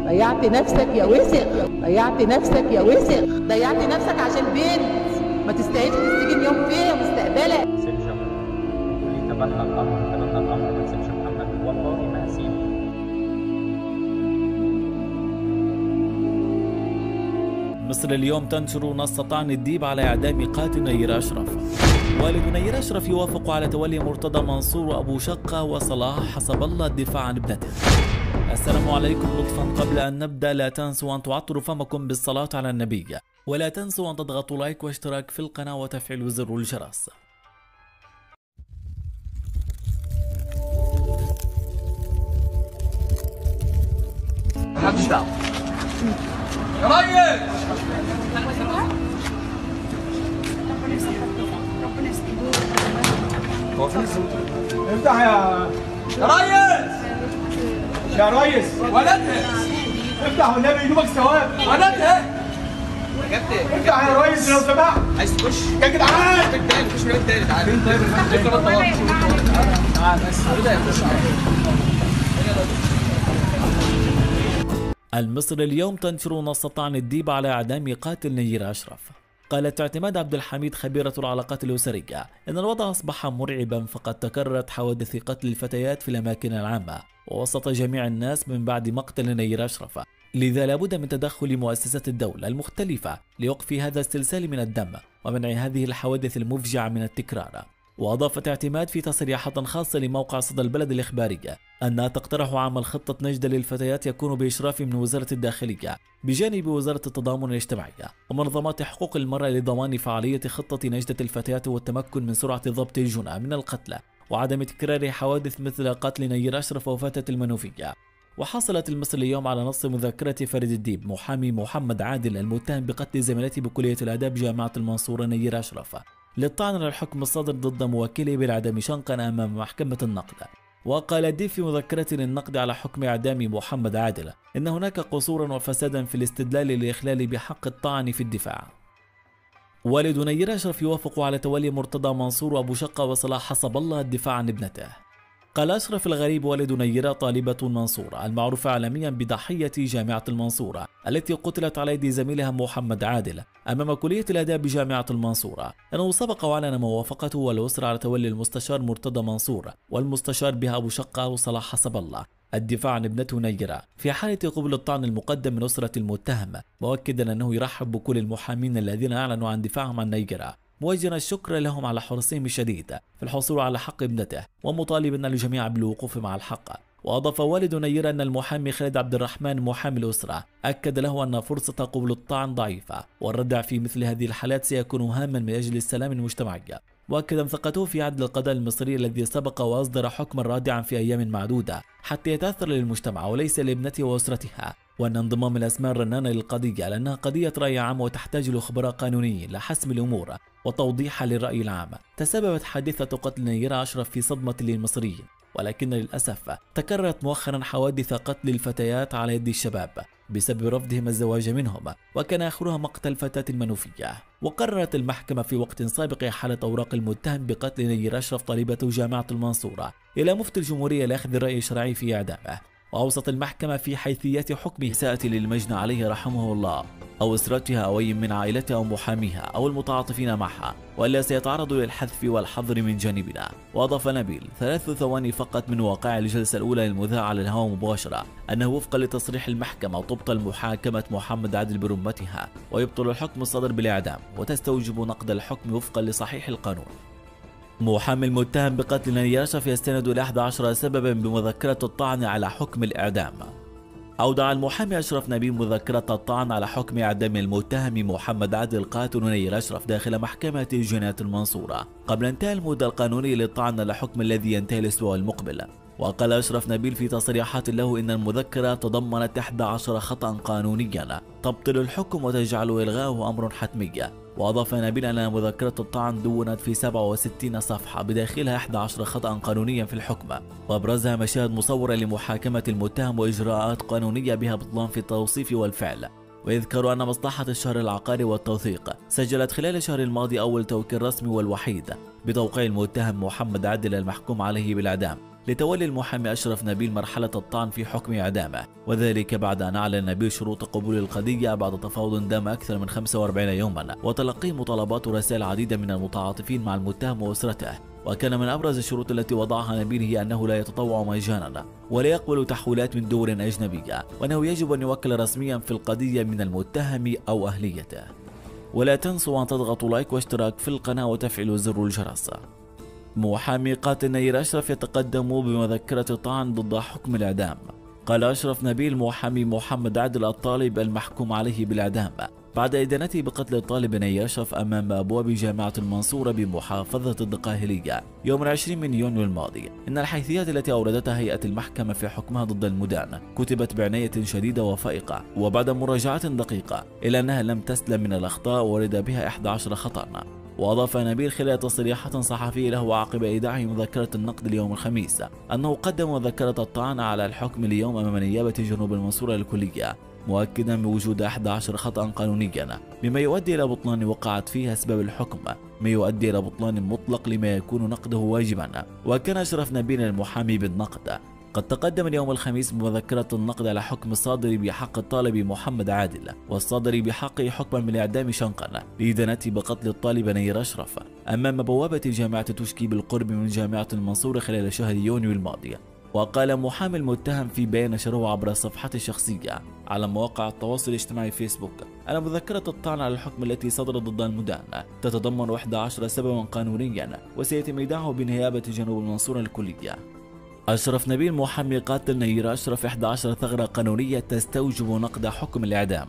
ضيعت نفسك يا وسخ، ضيعت نفسك يا وسخ، ضيعت نفسك عشان بنت ما تستاهلش تسجن يوم فيها مستقبلك. سيب واللي تبنى الامر ما تسيبش محمد، والله ما هسيبه. مصر اليوم تنشر نص طعن الديب على اعدام قاتل نير اشرف. والد نير اشرف يوافق على تولي مرتضى منصور وابو شقه وصلاح حسب الله الدفاع عن ابنته. السلام عليكم. لطفا قبل ان نبدا لا تنسوا ان تعطروا فمكم بالصلاه على النبي، ولا تنسوا ان تضغطوا لايك واشتراك في القناه وتفعيل زر الجرس. محدش دعوه يا ريس. هو فين افتح يا ريس. يا ريس ولدها افتح والنبي يجيبك ثواب. ولدها افتح يا ريس لو سمحت. عايز تخش يا جدعان؟ تخش من التاني. تعالى فين؟ طيب تعالى بس كده يخش. المصري اليوم تنشر نص طعن الديب على اعدام قاتل نير اشرف. قالت اعتماد عبد الحميد خبيرة العلاقات الأسرية إن الوضع أصبح مرعبا، فقد تكررت حوادث قتل الفتيات في الأماكن العامة ووسط جميع الناس من بعد مقتل نير أشرف، لذا لابد من تدخل مؤسسات الدولة المختلفة لوقف هذا السلسال من الدم ومنع هذه الحوادث المفجعة من التكرار. وأضافت اعتماد في تصريحات خاصة لموقع صدى البلد الإخبارية أنها تقترح عمل خطة نجدة للفتيات يكون بإشراف من وزارة الداخلية بجانب وزارة التضامن الاجتماعي ومنظمات حقوق المرأة لضمان فعالية خطة نجدة الفتيات والتمكن من سرعة ضبط الجنى من القتلى وعدم تكرار حوادث مثل قتل نير أشرف وفتاة المنوفية. وحصلت المصري اليوم على نص مذكرة فريد الديب محامي محمد عادل المتهم بقتل زميلته بكلية الآداب جامعة المنصورة نير أشرف للطعن على الحكم الصادر ضد موكله بالإعدام شنقا أمام محكمة النقد. وقال الديب في مذكرة للنقد على حكم إعدام محمد عادل إن هناك قصورا وفسادا في الاستدلال للإخلال بحق الطعن في الدفاع. والد نير أشرف يوافق على تولي مرتضى منصور وأبو شقة وصلاح حسب الله الدفاع عن ابنته. قال أشرف الغريب والد نيرة طالبة المنصورة المعروفة عالميا بضحية جامعة المنصورة التي قتلت على يد زميلها محمد عادل أمام كلية الآداب بجامعة المنصورة أنه سبق وأعلن موافقته والأسرة على تولي المستشار مرتضى منصور والمستشار بها أبو شقة وصلاح حسب الله الدفاع عن ابنته نيرة في حالة قبول الطعن المقدم من أسرة المتهم، مؤكدا أنه يرحب بكل المحامين الذين أعلنوا عن دفاعهم عن نيرة، موجها الشكر لهم على حرصهم الشديد في الحصول على حق ابنته ومطالبا الجميع بالوقوف مع الحق. وأضاف والد نيرة أن المحامي خالد عبد الرحمن محامي الأسرة أكد له أن فرصة قبول الطعن ضعيفة والردع في مثل هذه الحالات سيكون هاما من أجل السلام المجتمعي، مؤكدا ثقته في عدل القضاء المصري الذي سبق وأصدر حكما رادعا في أيام معدودة حتى يتأثر للمجتمع وليس لابنته وأسرتها، وأن انضمام الأسماء الرنانة للقضية لأنها قضية رأي عام وتحتاج لخبراء قانونيين لحسم الأمور وتوضيحها للرأي العام. تسببت حادثة قتل نير أشرف في صدمة للمصريين، ولكن للأسف تكررت مؤخرا حوادث قتل الفتيات على يد الشباب بسبب رفضهم الزواج منهم، وكان آخرها مقتل فتاة المنوفية. وقررت المحكمة في وقت سابق إحالة أوراق المتهم بقتل نير أشرف طالبة جامعة المنصورة إلى مفتي الجمهورية لأخذ الرأي الشرعي في إعدامه. وأوصت المحكمة في حيثيات حكم إساءة للمجني عليه رحمه الله أو أسرتها أو أي من عائلتها أو محاميها أو المتعاطفين معها، وإلا سيتعرض للحذف والحظر من جانبنا. وأضاف نبيل 3 ثواني فقط من واقع الجلسة الأولى للمذاع على الهواء مباشرة أنه وفقا لتصريح المحكمة تبطل محاكمة محمد عادل برمتها ويبطل الحكم الصادر بالإعدام وتستوجب نقد الحكم وفقا لصحيح القانون. محامي المتهم بقتل نير أشرف يستند إلى 11 سببا بمذكرة الطعن على حكم الإعدام. أودع المحامي أشرف نبيل مذكرة الطعن على حكم إعدام المتهم محمد عادل قاتل نير أشرف داخل محكمة جنايات المنصورة قبل انتهاء المدة القانونية للطعن على الحكم الذي ينتهي الأسبوع المقبل. وقال أشرف نبيل في تصريحات له إن المذكرة تضمنت 11 خطأ قانونيا تبطل الحكم وتجعل إلغاؤه أمر حتمي. وأضاف نبيل أن مذكرة الطعن دونت في 67 صفحة بداخلها 11 خطأ قانونيا في الحكم، وأبرزها مشاهد مصورة لمحاكمة المتهم وإجراءات قانونية بها بطلان في التوصيف والفعل. ويذكر أن مصلحة الشهر العقاري والتوثيق سجلت خلال الشهر الماضي أول توكيل رسمي والوحيد بتوقيع المتهم محمد عادل المحكوم عليه بالإعدام لتولي المحامي أشرف نبيل مرحلة الطعن في حكم إعدامه، وذلك بعد أن أعلن نبيل شروط قبول القضية بعد تفاوض دام أكثر من 45 يوما وتلقي مطالبات ورسائل عديدة من المتعاطفين مع المتهم وأسرته. وكان من أبرز الشروط التي وضعها نبيل هي أنه لا يتطوع مجانا ولا يقبل تحويلات من دول أجنبية، وأنه يجب أن يوكل رسميا في القضية من المتهم أو أهليته. ولا تنسوا أن تضغطوا لايك واشتراك في القناة وتفعيلوا زر الجرس. محامي قاتل نير أشرف يتقدم بمذكرة طعن ضد حكم الإعدام. قال أشرف نبيل محامي محمد عادل الطالب المحكوم عليه بالإعدام بعد إدانته بقتل الطالب نير أشرف أمام أبواب جامعة المنصورة بمحافظة الدقهلية يوم 20 يونيو الماضي، إن الحيثيات التي أوردتها هيئة المحكمة في حكمها ضد المدان كتبت بعناية شديدة وفائقة وبعد مراجعة دقيقة إلى أنها لم تسلم من الأخطاء ورد بها 11 خطأ. وأضاف نبيل خلال تصريحات صحفية له عقب إيداعه مذكرة النقد اليوم الخميس أنه قدم مذكرة الطعن على الحكم اليوم أمام نيابة جنوب المنصورة الكلية، مؤكدا بوجود 11 خطأ قانونيا مما يؤدي إلى بطلان وقعت فيه أسباب الحكم، ما يؤدي إلى بطلان مطلق لما يكون نقده واجبا. وكان أشرف نبيل المحامي بالنقد قد تقدم اليوم الخميس بمذكرة النقد على حكم الصادر بحق الطالب محمد عادل والصادر بحقه حكما بالإعدام شنقا لإدانته بقتل الطالب نير أشرف أمام بوابة جامعة تشكي بالقرب من جامعة المنصورة خلال شهر يونيو الماضي. وقال محامي المتهم في بيان نشره عبر صفحته الشخصية على مواقع التواصل الاجتماعي فيسبوك أن مذكرة الطعن على الحكم التي صدرت ضد المدان تتضمن 11 سببا قانونيا وسيتم إيداعه بنيابة جنوب المنصورة الكلية. أشرف نبيل محامي قاتل نير أشرف 11 ثغرة قانونية تستوجب نقد حكم الإعدام.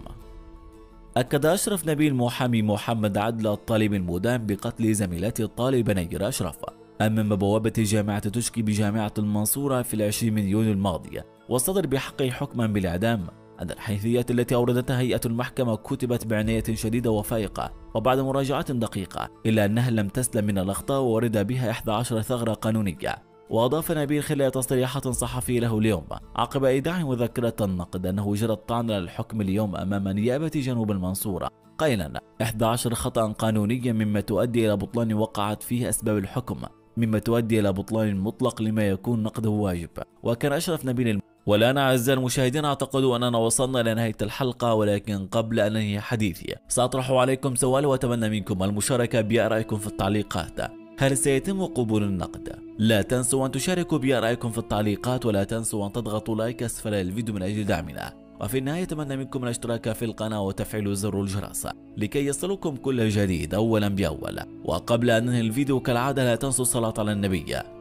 أكد أشرف نبيل محامي محمد عادل الطالب المدان بقتل زميلته الطالب نير أشرف أمام بوابة جامعة تشكي بجامعة المنصورة في 20 يونيو الماضي والصدر بحقه حكما بالإعدام أن الحيثيات التي أوردتها هيئة المحكمة كتبت بعناية شديدة وفائقة وبعد مراجعة دقيقة إلا أنها لم تسلم من الأخطاء وورد بها 11 ثغرة قانونية. وأضاف نبيل خلال تصريحات صحفية له اليوم عقب إيداع مذكرة النقد أنه جرى الطعن على الحكم اليوم أمام نيابة جنوب المنصورة قائلا 11 خطأ قانونيا مما تؤدي إلى بطلان وقعت فيه أسباب الحكم، مما تؤدي إلى بطلان مطلق لما يكون نقده واجب. وكان أشرف نبيل والآن أعزائي المشاهدين أعتقد أننا وصلنا إلى نهاية الحلقة، ولكن قبل أن أنهي حديثي سأطرح عليكم سؤال وأتمنى منكم المشاركة بآرائكم في التعليقات. هل سيتم قبول النقد؟ لا تنسوا أن تشاركوا بآرائكم في التعليقات ولا تنسوا أن تضغطوا لايك أسفل الفيديو من أجل دعمنا. وفي النهاية أتمنى منكم الاشتراك في القناة وتفعيل زر الجرس لكي يصلكم كل جديد أولا بأول. وقبل أن ننهي الفيديو كالعادة لا تنسوا الصلاة على النبي